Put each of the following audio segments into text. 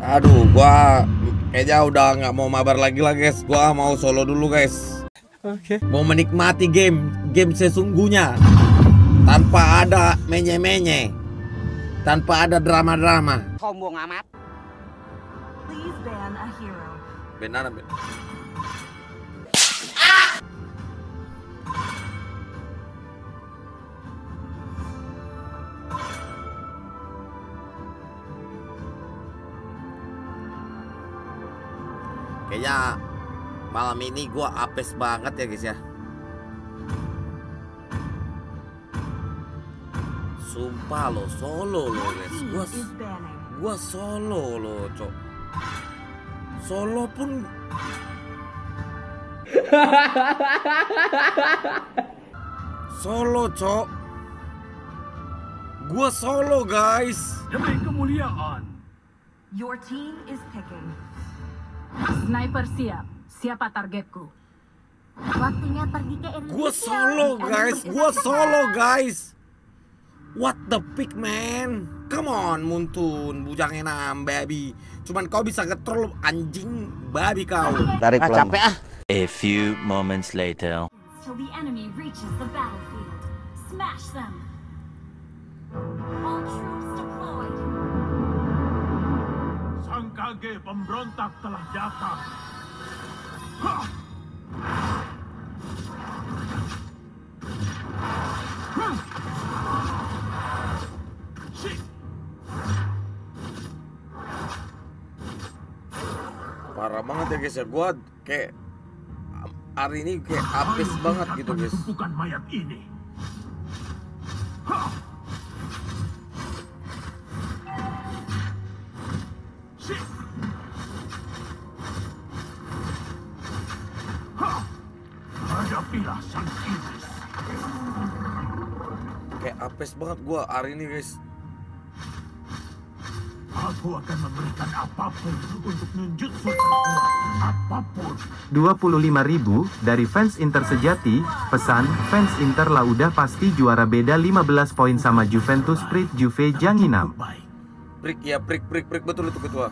Aduh, gua kayaknya udah nggak mau mabar lagi lah guys. Gua mau solo dulu guys. Oke. Mau menikmati game sesungguhnya tanpa ada menye-menye, tanpa ada drama-drama. Sombong amat. Please ban a hero. Benar. Kayaknya malam ini gua apes banget ya guys ya. Sumpah lo, solo lo guys. Team is banning. Gua solo lo, cok. Solo pun solo, cok. Gua solo, guys. Demi kemuliaan. Your team is picking. Sniper siap. Siapa targetku? Waktunya pergi ke Indonesia. Gua solo, guys. Gua solo, guys. What the pick, man? Come on, Muntun, bujang enam, baby. Cuman kau bisa ngetrol anjing babi kau. Tarik pelan. Capek ah. A few moments later. Till the enemy reaches the battlefield. Smash them. All troops deployed. Sang kage pemberontak telah datang. Ha! Shit. Parah banget ya guys ya. Gua kayak hari ini kayak apes banget gitu guys. Tumpukan mayat ini. Ha! Shit. Ha! Hadapilah sang iblis. Kayak apes banget gua hari ini guys. Aku akan memberikan apapun untuk ninjutsu terkuat. Apapun. 25.000 dari fans Inter sejati. Pesan, fans Inter lah udah pasti juara, beda 15 poin sama Juventus. Prit Juve Janginam. Baik. Prik ya, prik betul itu ketua.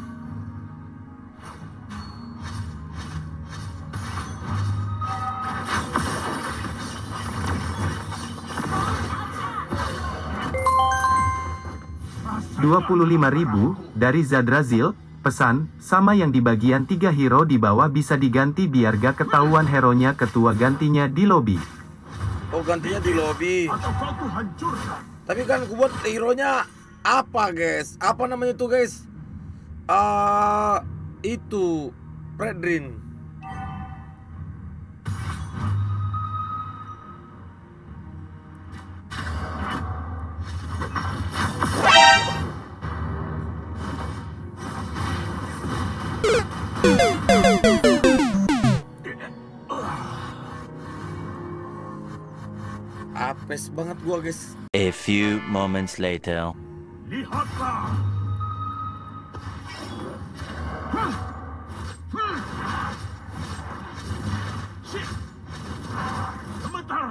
Rasa 25.000 dari Zadrazil. Pesan, sama yang di bagian 3 hero di bawah bisa diganti biar gak ketahuan hero-nya. Ketua gantinya di lobby. Oh, gantinya di lobby. atau kau ku hancurkan. Tapi kan gua buat hero-nya apa guys? Apa namanya tuh guys? Itu Predrin. Apes banget gua guys. A few moments later. Lihatlah. Shit. Sebentar.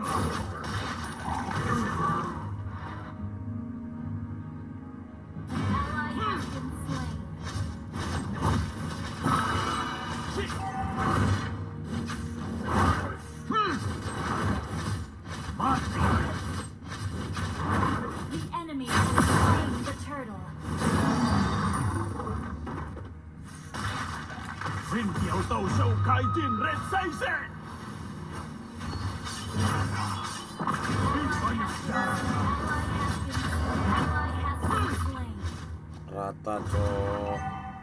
Ally has been slain. Shit. Mati. The enemy has slain the turtle. Rin Kiao Tao Shou Kai Jin Red Seisen. Ally has been slain. Rata cok.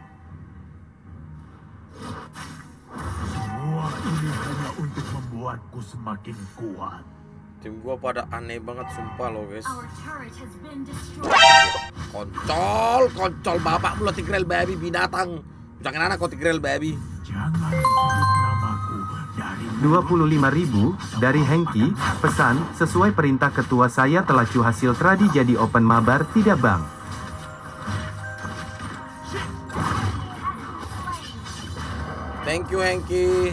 Semua ini hanya untuk membuatku semakin kuat. Tim gua pada aneh banget sumpah lo guys. Our turret has been destroyed. Koncol bapak mulut tigrel baby binatang. Jangan anak kau tigrel baby. Jangan sebut namaku dari 25.000 dari Hengki. Pesan, sesuai perintah ketua saya telah cu hasil tradi jadi open mabar tidak bang. Thank you Hengki.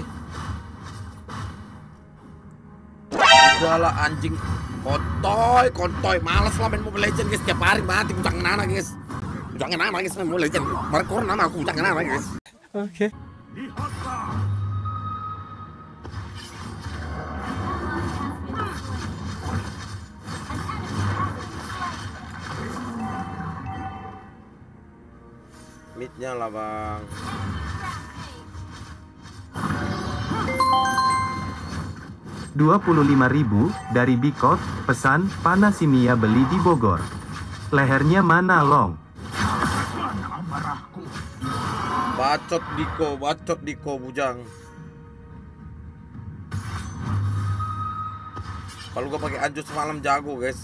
Udahlah anjing. Kontoy, males lah main Mobile Legends guys, tiap hari mati bucang nana guys. Jangan nama guys, Mobile Legend. Markor nama aku, jangan nama guys. Oke. Lihatlah. Mid-nya lah bang. Rp25.000 dari Bikot, pesan, Panasimia beli di Bogor. Lehernya mana long? Rasakan amarahku. Bacot Diko bujang. Kalau gua pakai Anjo semalam jago guys.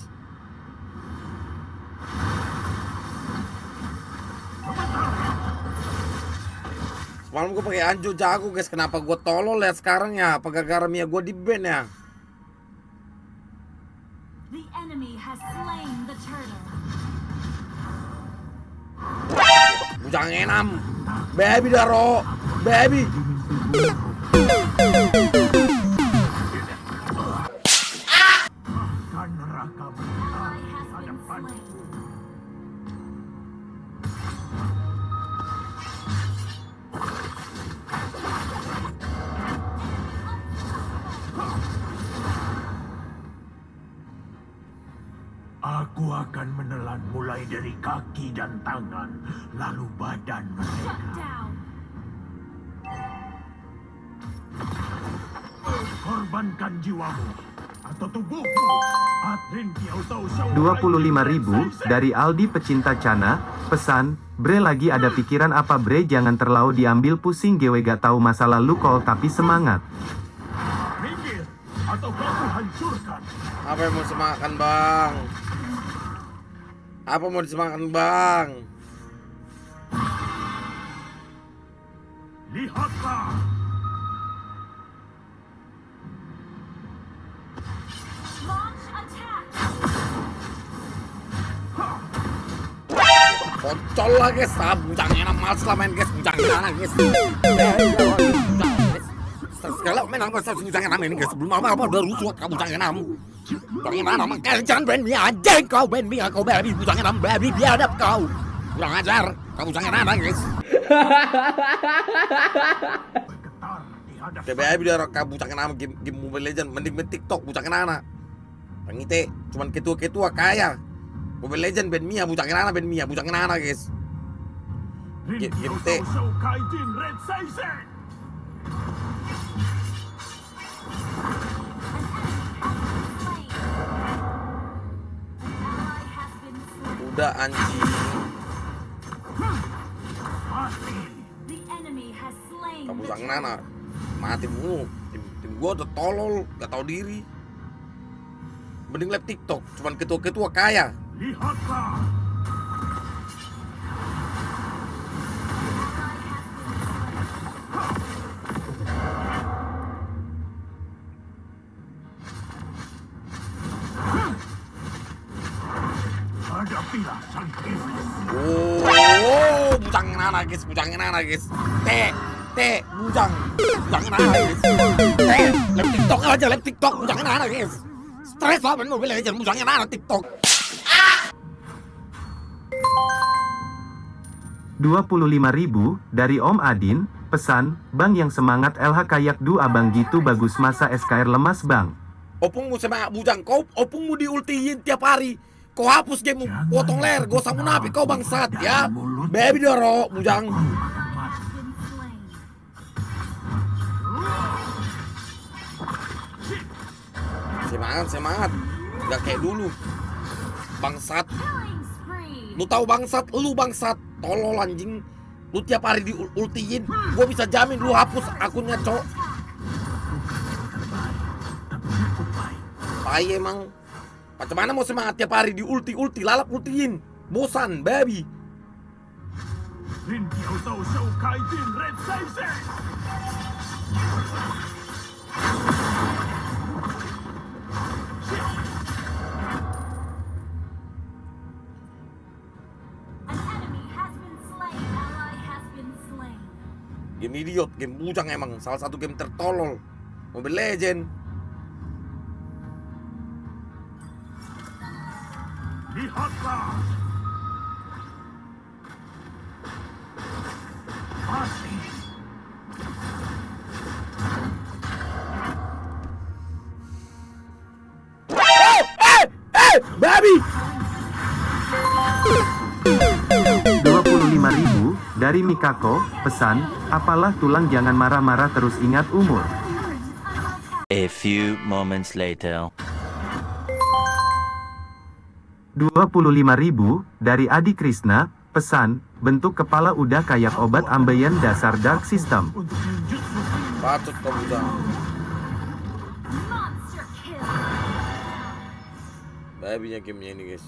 Semalam gue pakai Anjo jago guys, kenapa gue tolol ya sekarang ya? Apa gara-gara Mia gue di ban ya? The enemy has slain the turtle. Bujang enam, baby daro, baby. Bahkan neraka bergetar di hadapanku. Aku akan menelan mulai dari kaki dan tangan, lalu badan mereka. Down. Korbankan jiwamu atau tubuhmu. Rp25.000 dari Aldi pecinta Cana, pesan, Bre lagi ada pikiran apa Bre, jangan terlalu diambil pusing gue gak tahu masa lalu kol tapi semangat. Minggir atau kau hancurkan. Apa yang mau semakan bang? Apa mau disemakan bang? Lihatlah. Launch attack. Kocol lah guys, bujangnya enam males lah main guys, bujangnya enam guys. Sekali main apa bujangnya enam ini guys, sebelum apa udah rusuh kau bujangnya enam. Bagaimana nama jangan brand Mia anjing kau brand Mia kau baby bujangnya enam baby biadab kau. Kurang ajar, kau bujangnya enam guys. Bergetar di hadapan. TBI dia kau bujangnya enam game Mobile Legend mending main TikTok bujangnya enam. Pengite cuman ketua-ketua kaya. Mobile Legend band Mia bujangnya enam band Mia bujangnya enam guys. Game T. Shoukaijin Red Seisen. Udah anjing. The enemy has slain Kamu the sang turtle. nana mati mulu. Tim gua udah tolol, gak tahu diri. Mending live TikTok, cuman ketua-ketua kaya. Lihatlah. Hadapilah sang iblis. Oh, bujangin anak guys, bujangin anak guys. Bujangin anak guys. Live TikTok aja, live TikTok, bujangin anak guys. Stres lah main Mobile Legends, bujangin anak TikTok. Rp25.000 dari Om Adin, pesan, Bang yang semangat LH kayak du abang gitu bagus masa SKR lemas bang. Opungmu sama bujang, kau opungmu diultiin tiap hari. Kau hapus game potong leher, gua sama napi kau bangsat ya. Baby doro, bujang. Has been slain. Semangat. Gak kayak dulu. Bangsat. Killing spree. Lu tahu bangsat, lu bangsat. Tolol anjing. Lu tiap hari diultiin, gua bisa jamin lu hapus akunnya, cok. Tai emang. Macam mana mau semangat tiap hari diulti lalap ultiin. Bosan, baby. Rinkiau tahu Shoukaijin Red Seisen. An enemy has been slain. Ally has been slain. Game idiot, game bujang emang. Salah satu game tertolol Mobile Legend. Lihatlah. hati. Babi. 25.000 dari Mikako, pesan, apalah tulang jangan marah-marah terus ingat umur. A few moments later. 25.000 dari Adi Krishna, pesan, bentuk kepala udah kayak obat ambeien dasar Dark System. Untuk ninjutsu. Patut kau bujang. Monster kill. Babinya gamenya ini guys.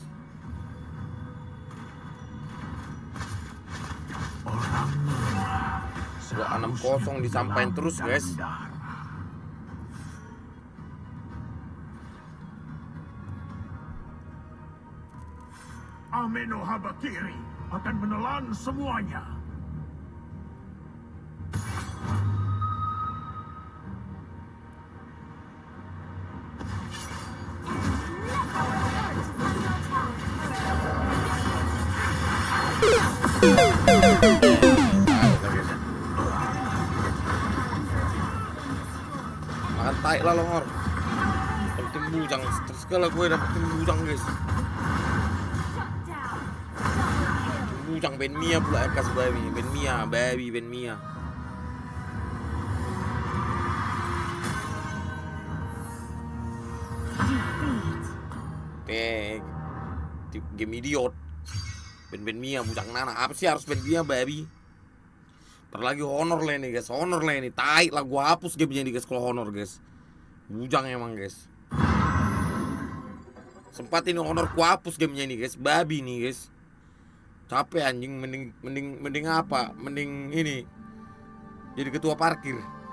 Sudah 6-0 disampaikan terus guys. Ameno Habakiri akan menelan semuanya. Makan tai lah longor. Dapetin bujang. Terus kalau gue dapetin bujang guys. Bujang Ben Mia pula ekas babi. Ben Mia, babi Ben Mia. Game idiot. Ben Mia bujang nana. Apa sih harus Ben Mia babi? Terlagi honor lah ini guys. Honor lah ini. Tai lah gua hapus gamenya ini guys kalau honor guys. Bujang emang guys. Sempat ini honor gua hapus gamenya ini guys. Babi nih guys. Capek anjing, mending apa? Mending ini jadi ketua parkir.